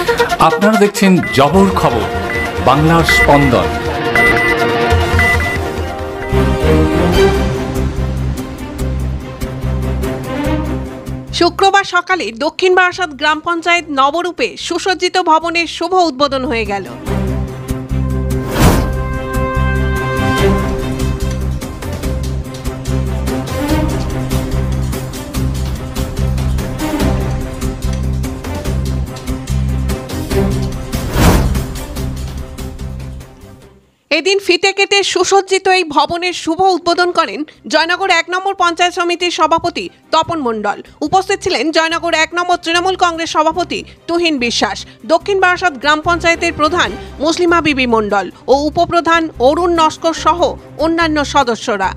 আপনারা দেখছেন জবর খবর, বাংলার স্পন্দন। শুক্রবার সকালে দক্ষিণ বারাসাত গ্রাম পঞ্চায়েত নবরূপে সুসজ্জিত ভবনের শুভ উদ্বোধন হয়ে গেল। এদিন ফিতে কেটে সুসজ্জিত এই ভবনের শুভ উদ্বোধন করেন জয়নগর ১ নম্বর পঞ্চায়েত সমিতির সভাপতি তপন মণ্ডল। উপস্থিত ছিলেন জয়নগর ১ নম্বর তৃণমূল কংগ্রেস সভাপতি তুহিন বিশ্বাস, দক্ষিণ বারাসাত গ্রাম পঞ্চায়েতের প্রধান মুসলিমা বিবি মণ্ডল ও উপপ্রধান অরুণ নস্কর সহ অন্যান্য সদস্যরা।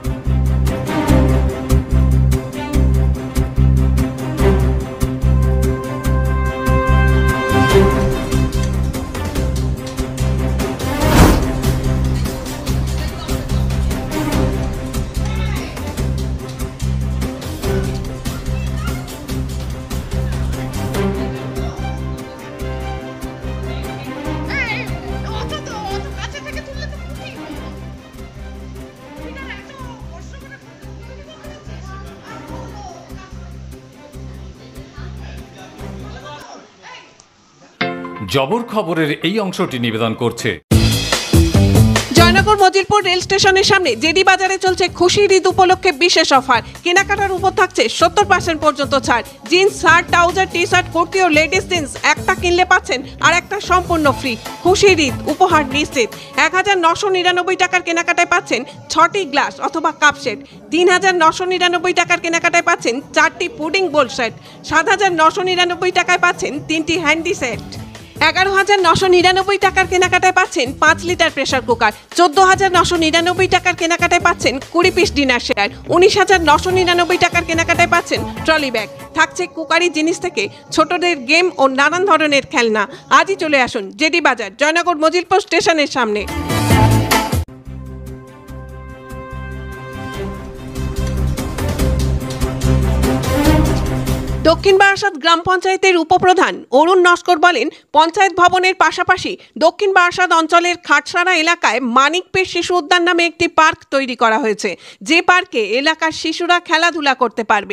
জবর খবরের এই অংশটি নিবেদন করছে জয়নগর মজিলপুর রেল স্টেশনের সামনে জেডি বাজারে চলছে খুশির ঈদ উপলক্ষে বিশেষ অফার। কেনাকাটার উপর থাকছে 70% পর্যন্ত ছাড়। Jeans, shirt, trouser, T shirt, kurti ও লেডিস জিন্স একটা কিনলে পাচ্ছেন আর একটা সম্পূর্ণ ফ্রি। খুশির ঈদ উপহার নিশ্চিত। ১,৯৯৯ টাকার কেনাকাটায় পাচ্ছেন ৬টি গ্লাস অথবা কাপ সেট। ৩,৯৯৯ টাকার কেনাকাটায় পাচ্ছেন 4টি পুডিং বোল সেট। ৭,৯৯৯ টাকায় পাচ্ছেন ৩টি হ্যান্ডি সেট। ১১,৯৯৯ টাকার কেনাকাটায় পাচ্ছেন 5 লিটার প্রেসার কুকার। ১৪,৯৯৯ টাকার কেনাকাটায় পাচ্ছেন 20 পিস ডিনার সেট। ১৯,৯৯৯ টাকার কেনাকাটায় পাচ্ছেন ট্রলি ব্যাগ। থাকছে কুকারি জিনিস থেকে ছোটদের গেম ও নানান ধরনের খেলনা। আজই চলে আসুন জেডি বাজার, জয়নগর মজিলপুর স্টেশনের সামনে। দক্ষিণ বারাসাত গ্রাম পঞ্চায়েতের উপপ্রধান অরুণ নস্কর বলেন, পঞ্চায়েত ভবনের পাশাপাশি দক্ষিণ বারাসাত অঞ্চলের খাটসারা এলাকায় মানিকপীর শিশু উদ্যান নামে একটি পার্ক তৈরি করা হয়েছে, যে পার্কে এলাকার শিশুরা খেলাধুলা করতে পারবে।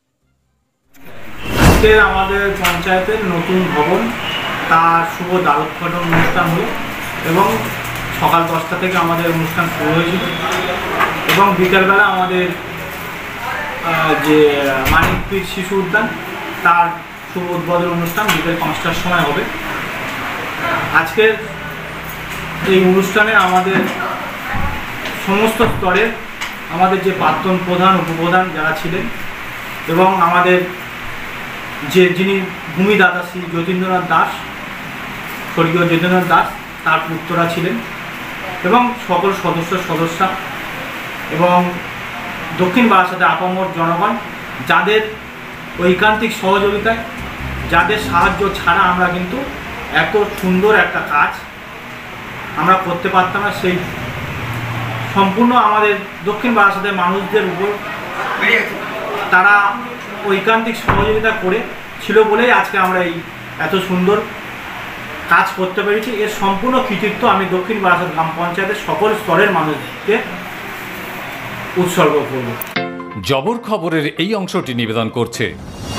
আমাদের পঞ্চায়েতের নতুন ভবন তার শুভ দ্বারোদ্ঘাটন অনুষ্ঠান হলো এবং সকাল 10টা থেকে আমাদের অনুষ্ঠান শুরু হয়েছিল এবং বিকালবেলা আমাদের যে মানিকপীর শিশু উদ্যান তার শুভ উদ্বোধন অনুষ্ঠান বিকেল 5টার সময় হবে। আজকের এই অনুষ্ঠানে আমাদের সমস্ত স্তরের আমাদের যে প্রাক্তন প্রধান, উপপ্রধান যারা ছিলেন এবং আমাদের যিনি ভূমিদাতা শ্রী যতীন্দ্রনাথ দাস, স্বর্গীয় যতীন্দ্রনাথ দাস, তার পুত্ররা ছিলেন এবং সকল সদস্যা এবং দক্ষিণ বারাসাতের আপামর জনগণ, যাদের ঐকান্তিক সহযোগিতায়, যাদের সাহায্য ছাড়া আমরা কিন্তু এত সুন্দর একটা কাজ আমরা করতে পারতাম না। সেই সম্পূর্ণ আমাদের দক্ষিণ বারাসাতের মানুষদের উপর তারা ঐকান্তিক সহযোগিতা করে ছিল বলেই আজকে আমরা এই এত সুন্দর কাজ করতে পেরেছি। এর সম্পূর্ণ কৃতিত্ব আমি দক্ষিণ বারাসাত গ্রাম পঞ্চায়েতের সকল স্তরের মানুষকে উৎসর্গ করব। জবর খবরের এই অংশটি নিবেদন করছে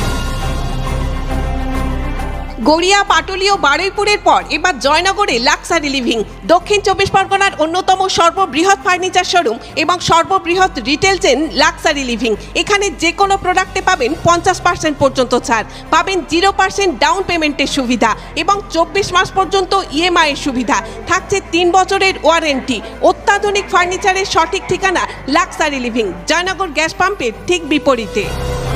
গড়িয়া, পাটুলি ও বারুইপুরের পর এবার জয়নগরে লাক্সারি লিভিং। দক্ষিণ 24 পরগনার অন্যতম সর্ববৃহৎ ফার্নিচার শোরুম এবং সর্ববৃহৎ রিটেল চেন লাক্সারি লিভিং। এখানে যে কোনো প্রোডাক্টে পাবেন 50% পর্যন্ত ছাড়, পাবেন 0% ডাউন পেমেন্টের সুবিধা এবং 24 মাস পর্যন্ত ইএমআই এর সুবিধা। থাকছে 3 বছরের ওয়ারেন্টি। অত্যাধুনিক ফার্নিচারের সঠিক ঠিকানা লাক্সারি লিভিং, জয়নগর গ্যাস পাম্পের ঠিক বিপরীতে।